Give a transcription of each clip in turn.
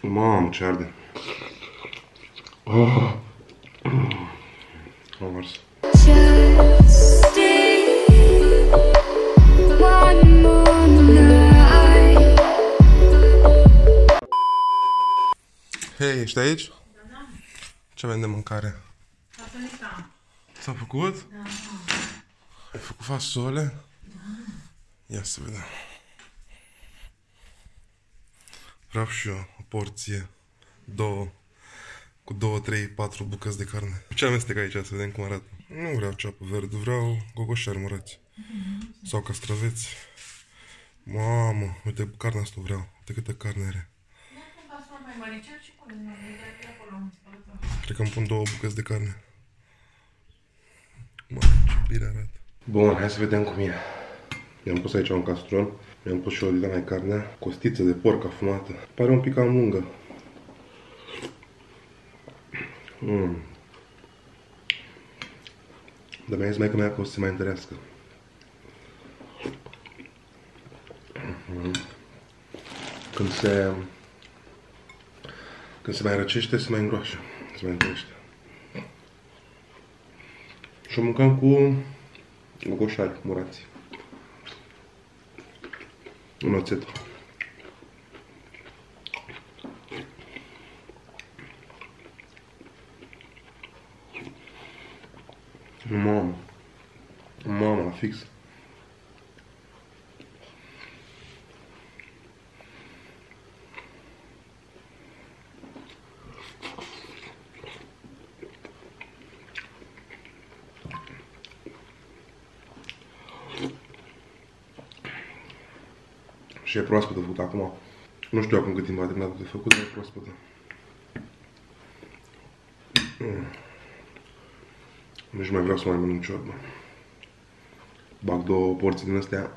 Mamă, ce arde. Oh. Am ars. Hei, ești aici? Da. Ce avem de mâncare? Fasolica. S-a făcut? Da. Ai făcut fasole? Da. Ia să vedem. Vreau și eu o porție. Cu 2, 3, 4 bucăți de carne. Ce amestec aici, să vedem cum arată. Nu vreau ceapă verde, vreau gogoșari murați. Sau castraveți. Mamă, uite, carnea asta vreau. Uite câtă carne are. Cred că îmi pun 2 bucăți de carne. Mamă, ce bine arată. Bun, hai să vedem cum e. Mi-am pus aici un castron. Mi-am pus și o din carnea. Costiță de porc afumată. Pare un pic cam lungă. Dar mi-a zis maică mea că o să se mai întărească. Când se mai răcește, se mai îngroașă. Se mai întărește. Și o mâncăm cu gogoșari murați. Un oțet. Mamă, la fix. Și e proaspătă făcută acum. Nu știu acum cât timp a terminat de făcut, dar e proaspătă. Nici nu mai vreau să mai mănânc ciorbă. Bag 2 porții din astea.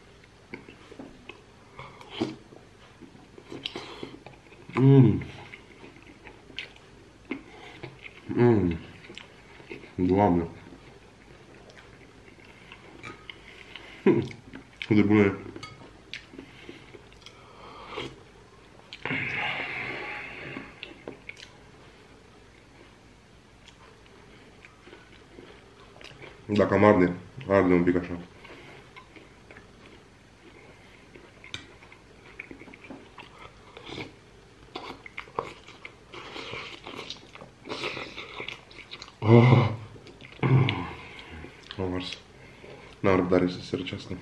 Doamne. Cât de bună e. Dacă am arde un pic așa. Am ars. N-am răbdare să se răcească.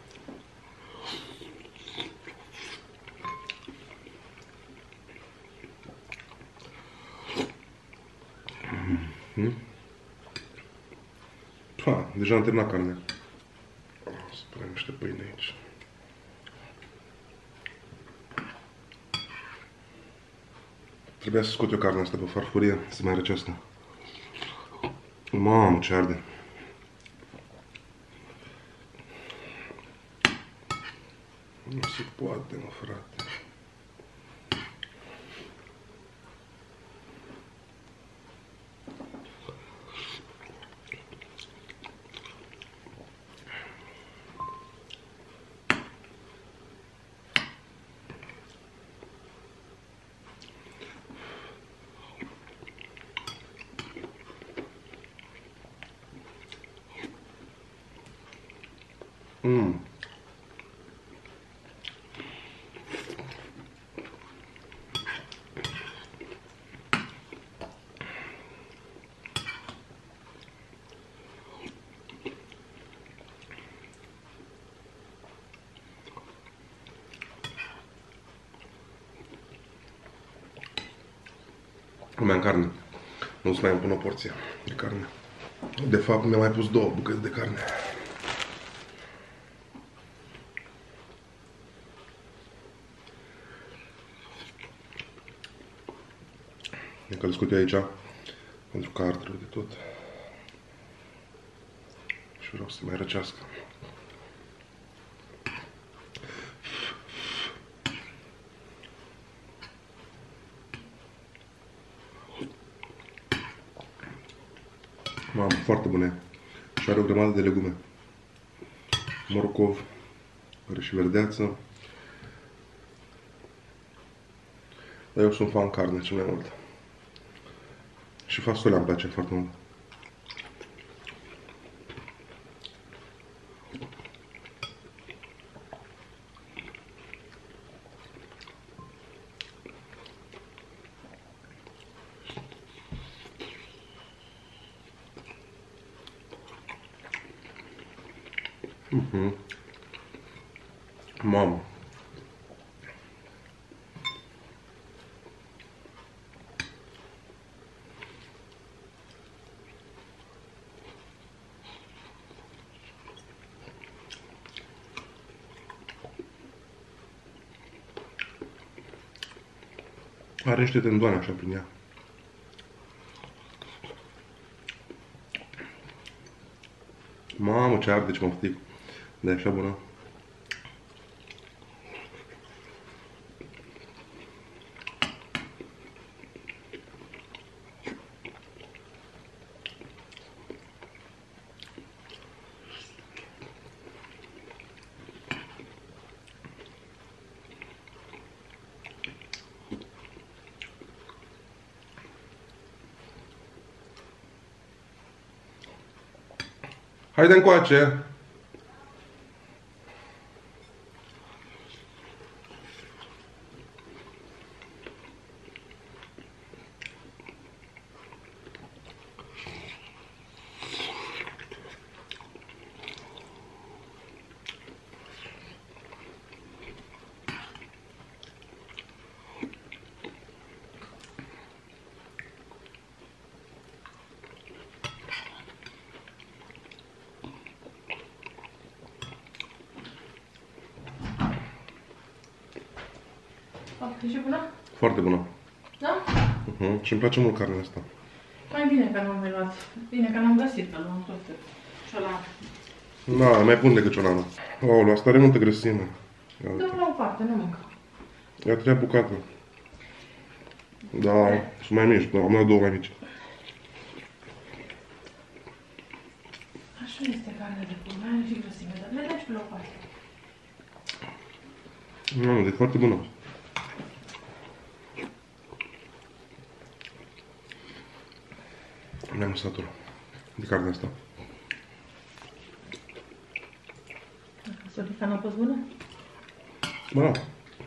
Deja am terminat carnea. Să punem niște pâine aici. Trebuia să scot eu carnea asta pe farfurie, să mai răcească. Mamă, ce arde! Nu se poate, mă, frate. Mai am carne. Nu să mai îmi pun o porție de carne. De fapt, mi-am mai pus 2 bucăți de carne. E că le scot eu aici, pentru că ar trebui de tot. Și vreau să mai răcească. Mamă, foarte bune. Și are o grămadă de legume. Morcov, are și verdeață. Eu sunt fan carne cel mai mult. Și fasolea îmi place foarte mult. Mamă. Are niște tendoane așa prin ea. Mamă, ce arde, ce moftic. De așa bună. Haide încoace! E și bună? Foarte bună. Da? Și îmi place mult carnea asta. Mai bine că nu am mai luat. Bine că n-am găsit, că l-am tot ciolan. Da, mai bun decât ciolanul. Aoleu, asta are multă grăsime. Dă-mi la o parte, nu mâncă. Ia 3 bucate. Da, sunt mai mici, da, am luat 2 mai mici. Așa este carnea de pui, mai are și grăsime, dar le dai și pe la o parte. Nu, e foarte bună. Mi-am satur de carnea asta. Sorica n-a fost bună? Bă, da.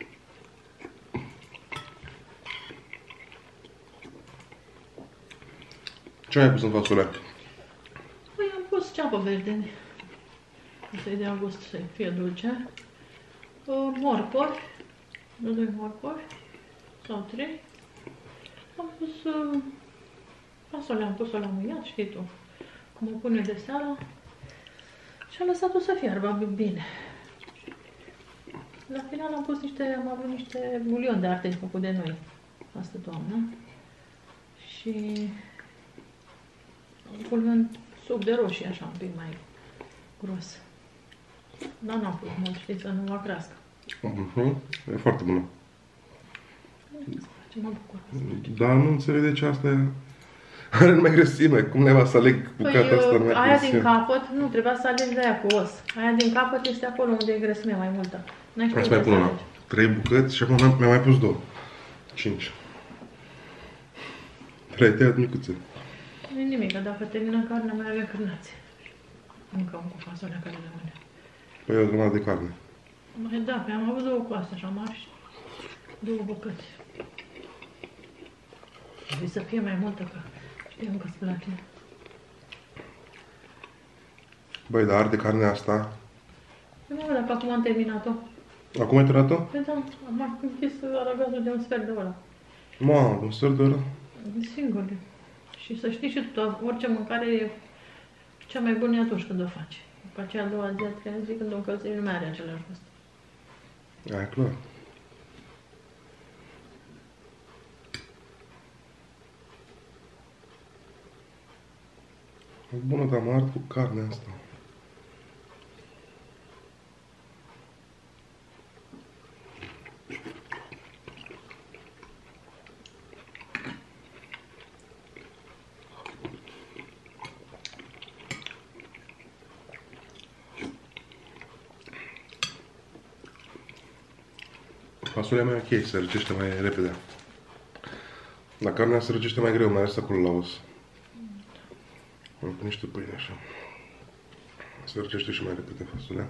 Ce ai pus în fasolea? Păi am pus ceapă verde. Să-i dea gust să fie dulce. Morcori. Nu 2 morcori. Sau 3. Am pus fasolea, am pus-o la mâiat, știi tu. Cum o pune de seara. Și am lăsat-o să fiarbă bine. La final am avut niște bulion de artei făcut de noi. Asta toamnă. Și bulion suc de roșii, așa, un pic mai gros. Dar n-am pus mult, știi, să nu mă crească. E foarte bună. Ce mă bucur. Dar nu înțeleg de ce asta are numai grăsime. Cum naiba să aleg bucata asta numai aia grăsime? din capăt, nu, trebuia să alegi de aia cu os. Aia din capăt este acolo unde e grăsime mai multă. N-ai știut Hai să mai să pun alegi. 3 bucăți și acum mi-am mai pus 2. 5. 3 tăiat micuțe. Nu e nimic, că dacă termină carnea, mai avem cârnați. Încă un cu fasolea care rămâne. Păi o grămadă de carne. Mai da, pe am avut 2 coaste așa mari și 2 bucăți. Trebuie să fie mai multă, că știm că-ți place. Băi, dar arde carnea asta. Nu mă, dacă acum am terminat-o. Acum ai tăiat-o? Păi da, am închis aragazul de un sfert de oră. Mamă, un sfert de oră? Singur. Și să știi și tu, orice mâncare e cea mai bună atunci când o faci. După aceea, a doua zi, a treia zi, când o încălzești, nu mai are același gust. E clar. Bună, dar mă ard cu carnea asta. Fasolea mea ok, se răcește mai repede. Dar carnea se răcește mai greu, mai ales acolo la os. Am pun niște pâine așa. Se răcește și mai repede fasolea.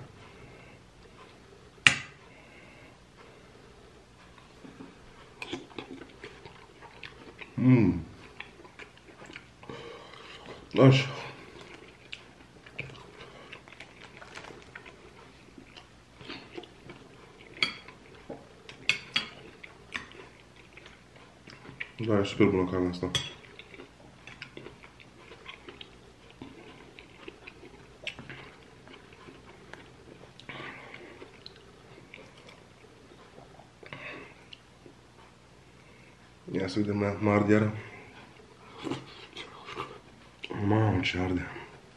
Așa. Da, e super bună carnea asta. Ia să vedem, mă arde iară. Mamă, ce arde.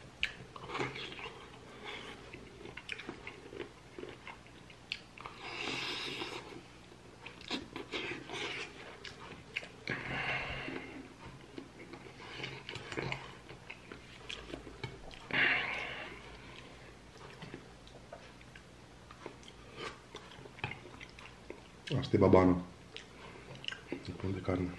Asta e babană. Îi pun de carne.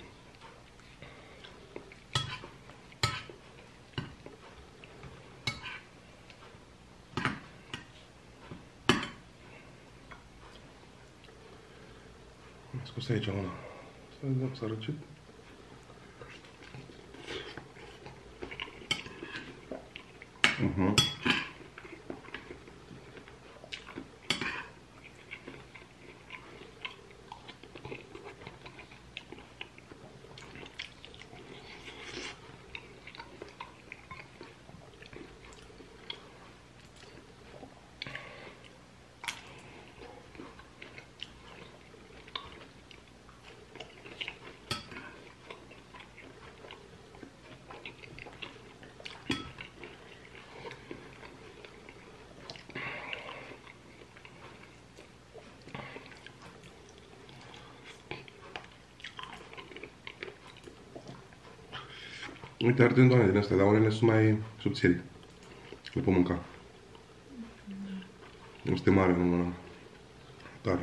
Am scos aici una. Să vedem, s-a răcit. Uite, arde doamne din astea, dar unele sunt mai subțiri. Le pot mânca. Nu este mare, nu mănânc tare.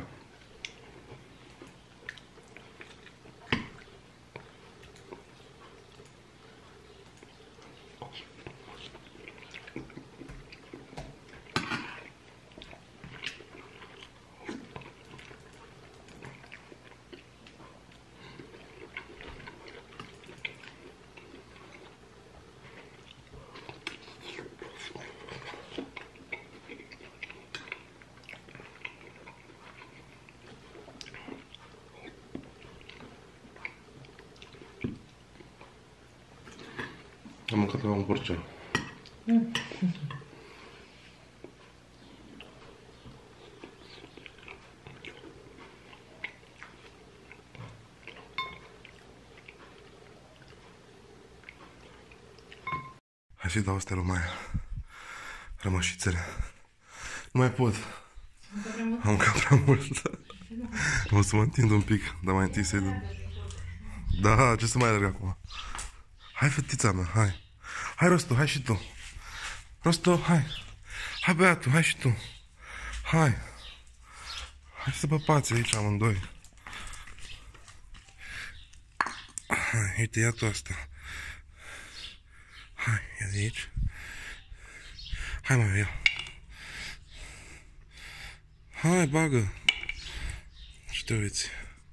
Am mâncat la un porcean. Hai să-i dau astea lui Maia. Rămășițele. Nu mai pot. Am mâncat prea mult. O să mă întind un pic, dar mai întâi să-i dăm. Da, ce să mai alerg acum? Hai, fetița mea, hai. Hai, Rostu, hai și tu. Rostu, hai. Hai, băiatul, hai și tu. Hai. Hai să păpați aici amândoi. Hai, uite, ia tu asta. Hai, ia de aici. Hai, mai ia. Hai, bagă. Și te uiți.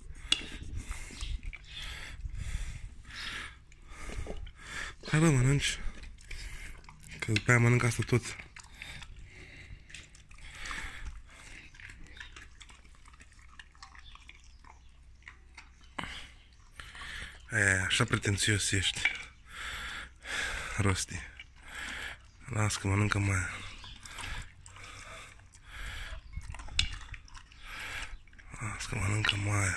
Hai, bă, mănânci. Că după aia mănânc asta tot. Așa pretențios ești, Rosti. Las că mănâncă Maia. Las că mănâncă Maia.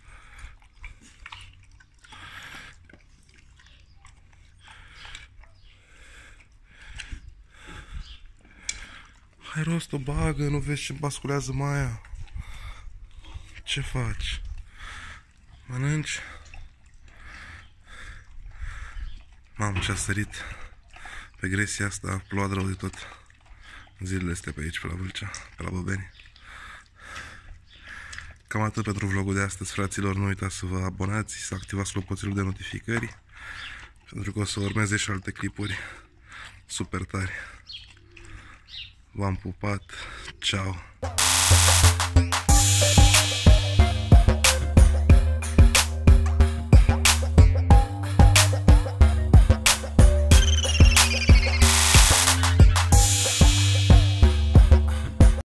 Hai, Rostu, bagă, nu vezi ce basculează Maia? Ce faci? Mănânci? Mamă, ce-a sărit pe gresia asta, a plouat rău de tot zilele astea pe aici, pe la Vâlcea, pe la Băbeni. Cam atât pentru vlogul de astăzi, fraților. Nu uitați să vă abonați, să activați clopoțelul de notificări, pentru că o să urmeze și alte clipuri super tari. V-am pupat, ciao!